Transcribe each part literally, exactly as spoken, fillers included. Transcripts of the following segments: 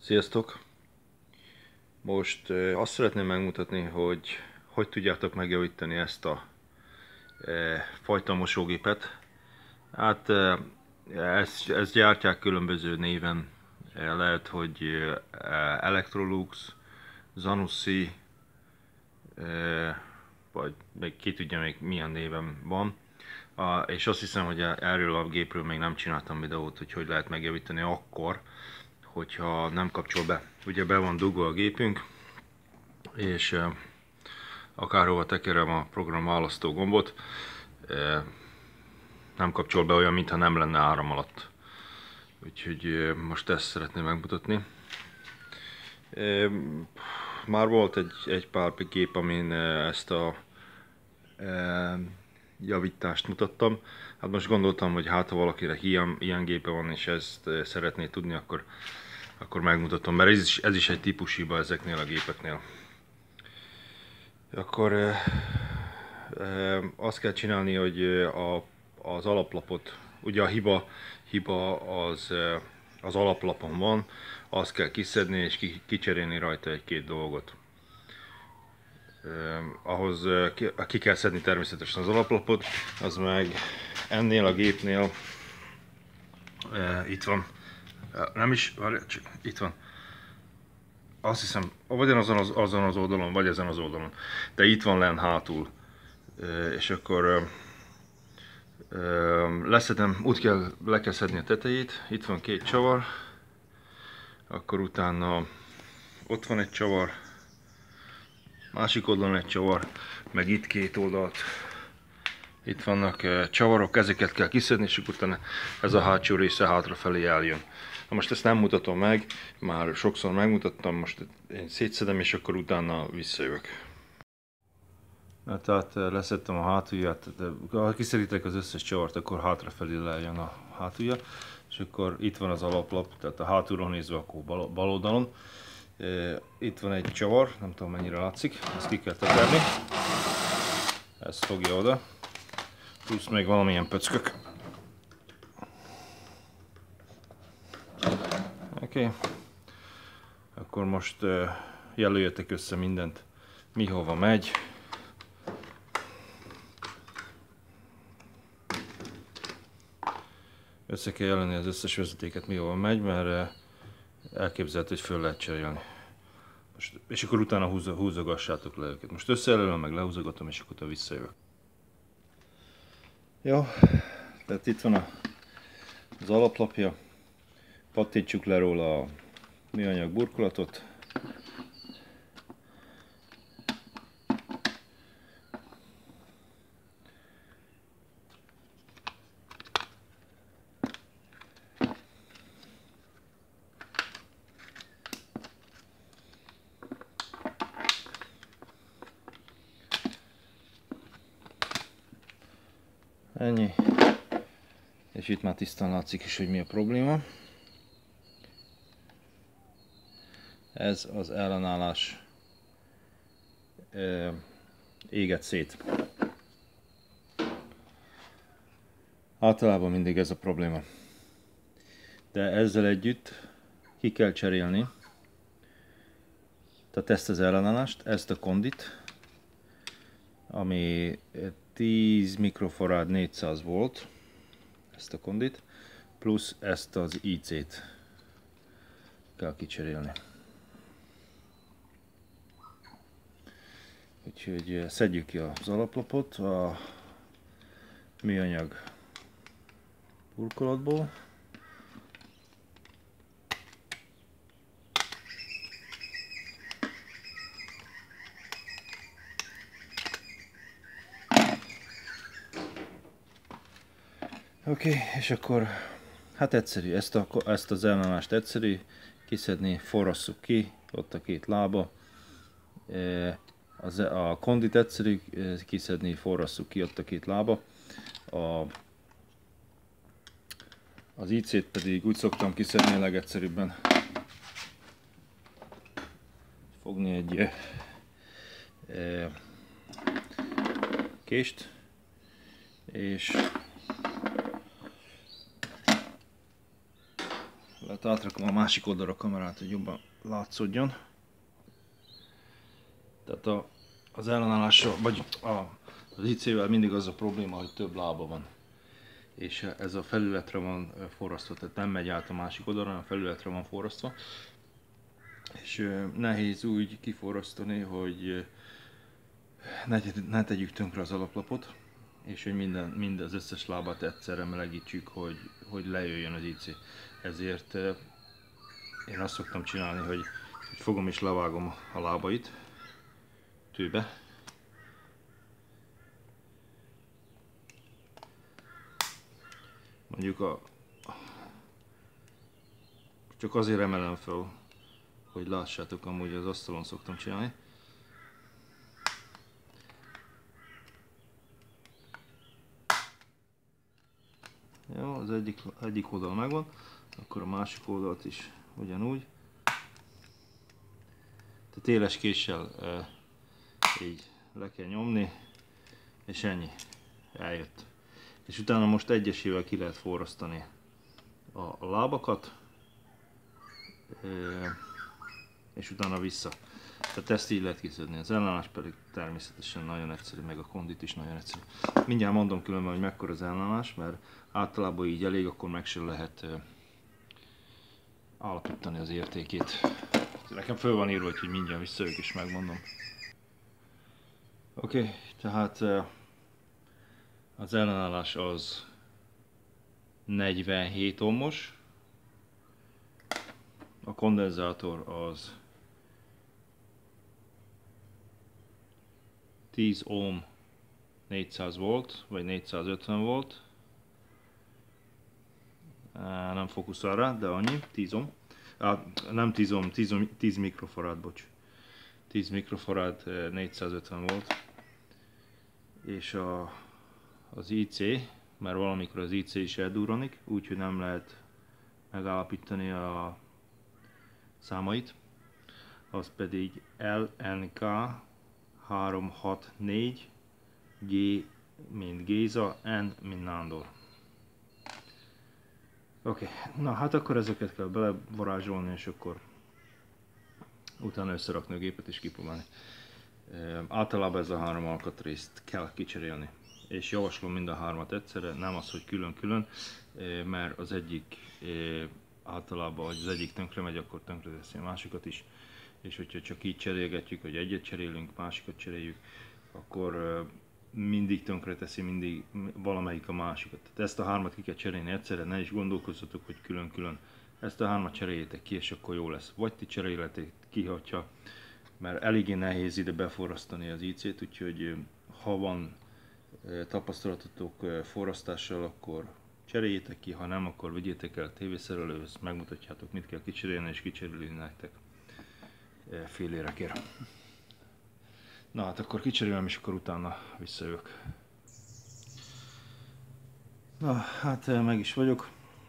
Sziasztok! Most uh, azt szeretném megmutatni, hogy hogy tudjátok megjavítani ezt a uh, fajta mosógépet. Hát uh, ezt, ezt gyártják különböző néven. Uh, lehet, hogy uh, Electrolux, Zanussi, uh, vagy még ki tudja még milyen néven van. Uh, és azt hiszem, hogy erről a gépről még nem csináltam videót, hogy hogy lehet megjavítani akkor, hogyha nem kapcsol be. Ugye be van dugva a gépünk, és eh, akárhova tekerem a program választó gombot, eh, nem kapcsol be, olyan, mintha nem lenne áram alatt. Úgyhogy eh, most ezt szeretném megmutatni. Eh, már volt egy, egy pár gép, amin eh, ezt a eh, javítást mutattam. Hát most gondoltam, hogy hát ha valakire ilyen, ilyen gépe van, és ezt eh, szeretné tudni, akkor akkor megmutatom, mert ez is, ez is egy típus hiba ezeknél a gépeknél. Akkor e, e, azt kell csinálni, hogy a, az alaplapot, ugye a hiba, hiba az, az alaplapon van, azt kell kiszedni és ki, kicserélni rajta egy-két dolgot. E, ahhoz ki, ki kell szedni természetesen az alaplapot, az meg ennél a gépnél e, itt van. Nem is, csak itt van. Azt hiszem, vagy azon az, azon az oldalon, vagy ezen az oldalon. De itt van lenn hátul. És akkor leszedem, úgy kell, le kell szedni a tetejét. Itt van két csavar. Akkor utána ott van egy csavar. Másik oldalon egy csavar. Meg itt két oldalt. Itt vannak csavarok, ezeket kell kiszedni, és utána ez a hátsó része hátrafelé eljön. Na most ezt nem mutatom meg, már sokszor megmutattam, most én szétszedem, és akkor utána visszajövök. Na, tehát leszedtem a hátulját, de ha kiszerítek az összes csavart, akkor hátrafelé lejön a hátulja, és akkor itt van az alaplap, tehát a hátulról nézve akkor bal, bal oldalon. Itt van egy csavar, nem tudom mennyire látszik, ezt ki kell tekerni, ezt fogja oda, plusz még valamilyen pöckök. Oké, okay. Akkor most uh, jelöljetek össze mindent, mi hova megy. Össze kell jelölni az összes vezetéket, mi hova megy, mert uh, elképzelhető, hogy föl lehet cserélni. Most, és akkor utána húz, húzogassátok le őket. Most összejelölöm, meg lehúzogatom, és akkor visszajövök. Jó, tehát itt van a, az alaplapja. Pattintsuk le róla a műanyag burkolatot. Ennyi. És itt már tisztán látszik is, hogy mi a probléma. Ez az ellenállás e, égett szét. Általában mindig ez a probléma. De ezzel együtt ki kell cserélni. Tehát ezt az ellenállást, ezt a kondit, ami tíz mikrofarad négyszáz volt, ezt a kondit, plusz ezt az I C-t kell kicserélni. Úgyhogy szedjük ki az alaplapot a műanyag burkolatból. Oké, okay, és akkor hát egyszerű, ezt, a, ezt az ellenállást egyszerű kiszedni, forrasszuk ki, ott a két lába. Az, a kondit egyszerű kiszedni, forrasszuk ki, ott a két lába. A, az I C-t pedig úgy szoktam kiszedni a legegyszerűbben. Fogni egy e, e, kést, és Lehet átrakom a másik oldalra a kamerát, hogy jobban látszódjon. Tehát a, az ellenállással, vagy a, az i cé-vel mindig az a probléma, hogy több lába van. És ez a felületre van forrasztva, tehát nem megy át a másik oldalra, hanem a felületre van forrasztva. És nehéz úgy kiforrasztani, hogy ne, ne tegyük tönkre az alaplapot, és hogy minden, mind az összes lábát egyszerre melegítsük, hogy, hogy lejöjjön az i cé. Ezért én azt szoktam csinálni, hogy, hogy fogom és levágom a lábait tőbe. Mondjuk a, csak azért emelem fel, hogy lássátok, amúgy az asztalon szoktam csinálni. Jó, az egyik, egyik oldal megvan, akkor a másik oldalt is ugyanúgy. Tehát éles késsel e, így le kell nyomni, és ennyi, eljött. És utána most egyesével ki lehet forrasztani a, a lábakat, e, és utána vissza. Tehát ezt így lehet kiszedni, az ellenállás pedig természetesen nagyon egyszerű, meg a kondit is nagyon egyszerű. Mindjárt mondom különben, hogy mekkora az ellenállás, mert általában így elég, akkor meg sem lehet uh, állapítani az értékét. Nekem föl van írva, hogy mindjárt visszajövök és megmondom. Oké, okay, tehát uh, az ellenállás az negyvenhét ohmos, a kondenzátor az tíz ohm, négyszáz volt, vagy négyszázötven volt. Nem fókuszál rá, de annyi, tíz ohm. Ah, nem tíz ohm, tíz, tíz mikrofarad, bocs. tíz mikrofarad, négyszázötven volt. És a, az i cé, mert valamikor az i cé is eldurranik, úgyhogy nem lehet megállapítani a számait. Az pedig el en ká háromszázhatvannégy, G mint Géza, N mint Nándor. Oké, okay. Na hát akkor ezeket kell belevarázsolni, és akkor utána összerakni a gépet és kipróbálni. E, általában ez a három alkatrészt kell kicserélni. És javaslom mind a hármat egyszerre, nem az, hogy külön-külön, e, mert az egyik e, általában, hogy az egyik tönkre megy, akkor tönkre teszi a másikat is. És hogyha csak így cserélgetjük, hogy egyet cserélünk, másikat cseréljük, akkor mindig tönkre teszi mindig valamelyik a másikat. Tehát ezt a hármat ki kell cserélni egyszerre, ne is gondolkozzatok, hogy külön-külön. Ezt a hármat cseréljétek ki, és akkor jó lesz. Vagy ti cseréljetek ki, hogyha, mert eléggé nehéz ide beforrasztani az i cét, úgyhogy ha van tapasztalatotok forrasztással, akkor cseréljétek ki, ha nem, akkor vigyétek el a tévészerelőhöz, megmutatjátok, mit kell kicserélni, és kicserélni nektek fél érekért. Na hát akkor kicserélem, és akkor utána visszajövök. Na hát meg is vagyok.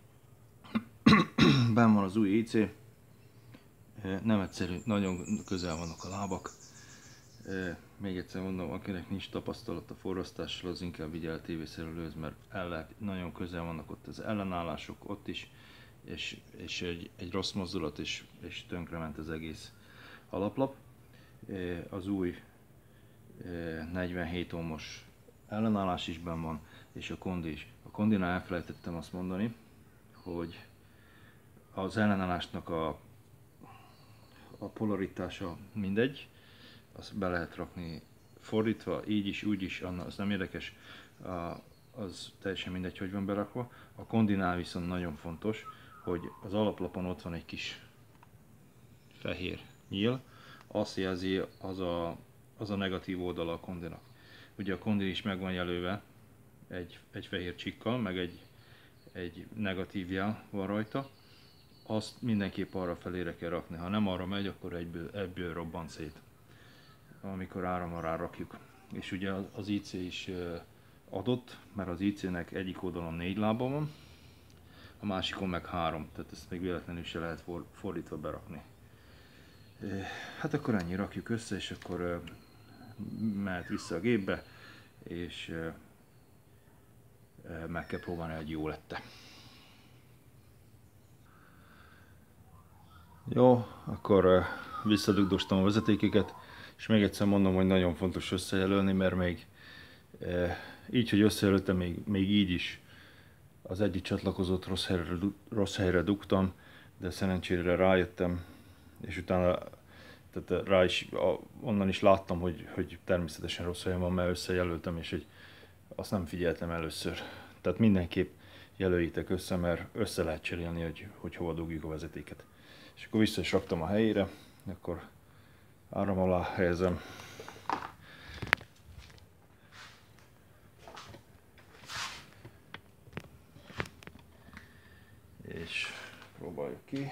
Benn van az új i cé. Nem egyszerű, nagyon közel vannak a lábak. Még egyszer mondom, akinek nincs tapasztalat a forrasztással, az inkább vigye el tévészerelőhöz, mert el lehet, nagyon közel vannak ott az ellenállások, ott is, és, és egy, egy rossz mozdulat, és, és tönkrement az egész alaplap. Az új negyvenhét ohmos ellenállás is benn van, és a kondi is. A kondinál elfelejtettem azt mondani, hogy az ellenállásnak a, a polaritása mindegy, azt be lehet rakni fordítva, így is, úgy is, az nem érdekes, az teljesen mindegy, hogy van berakva. A kondinál viszont nagyon fontos, hogy az alaplapon ott van egy kis fehér nyíl, azt jelzi, az a, az a negatív oldala a kondinak. Ugye a kondi is meg van jelölve egy, egy fehér csikkal, meg egy, egy negatív jel van rajta, azt mindenképp arra felére kell rakni. Ha nem arra megy, akkor egyből, egyből robban szét, amikor áramra rárakjuk. És ugye az i cé is adott, mert az i cének egyik oldalon négy lába van, a másikon meg három, tehát ezt még véletlenül se lehet fordítva berakni. Hát akkor ennyi, rakjuk össze, és akkor mehet vissza a gépbe, és meg kell próbálni, hogy jó lett-e. Jó, akkor visszadugdostam a vezetékeket, és még egyszer mondom, hogy nagyon fontos összejelölni, mert még így, hogy összejelöltem, még, még így is az egyik csatlakozót rossz helyre, rossz helyre dugtam, de szerencsére rájöttem, és utána tehát rá is, onnan is láttam, hogy, hogy természetesen rossz helyen van, mert összejelöltem, és hogy azt nem figyeltem először. Tehát mindenképp jelöljétek össze, mert össze lehet cserélni, hogy, hogy hova dugjuk a vezetéket. És akkor vissza is raktam a helyére, akkor áram alá helyezem. És próbáljuk ki.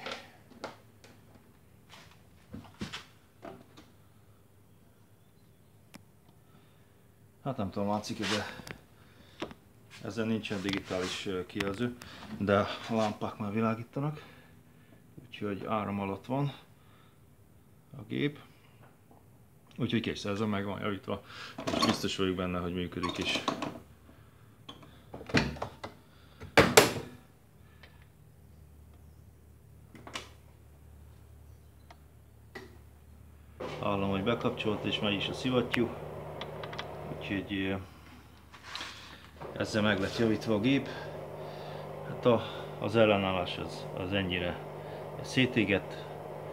Hát nem tudom, látszik, de ezzel nincsen digitális kijelző, de a lámpák már világítanak, úgyhogy áram alatt van a gép. Úgyhogy kész, ezzel meg van javítva, és biztos vagyok benne, hogy működik is. Hallom, hogy bekapcsolt, és megy is a szivattyú, úgyhogy ezzel meg lett javítva a gép. Hát a, az ellenállás az, az ennyire szétégett,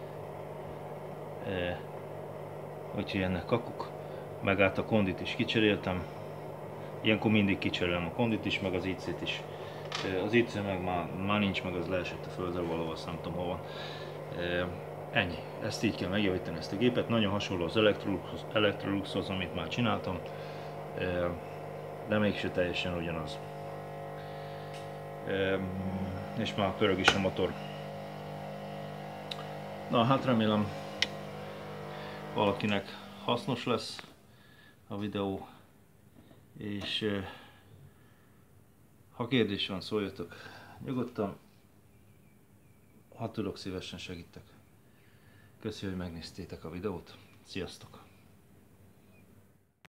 e, úgyhogy ennek kakuk, meg át a kondit is kicseréltem. Ilyenkor mindig kicserélem a kondit is, meg az í cét is. E, az í cé meg már, már nincs, meg az leesett a földre valahol, azt nem tudom hol van. E, ennyi, ezt így kell megjavítani, ezt a gépet. Nagyon hasonló az Electroluxhoz, Electroluxhoz, amit már csináltam, e, de mégse teljesen ugyanaz. E, és már pörög is a motor. Na hát remélem valakinek hasznos lesz a videó, és ha kérdés van, szóljatok nyugodtan, ha tudok, szívesen segítek. Köszönöm, hogy megnéztétek a videót, sziasztok!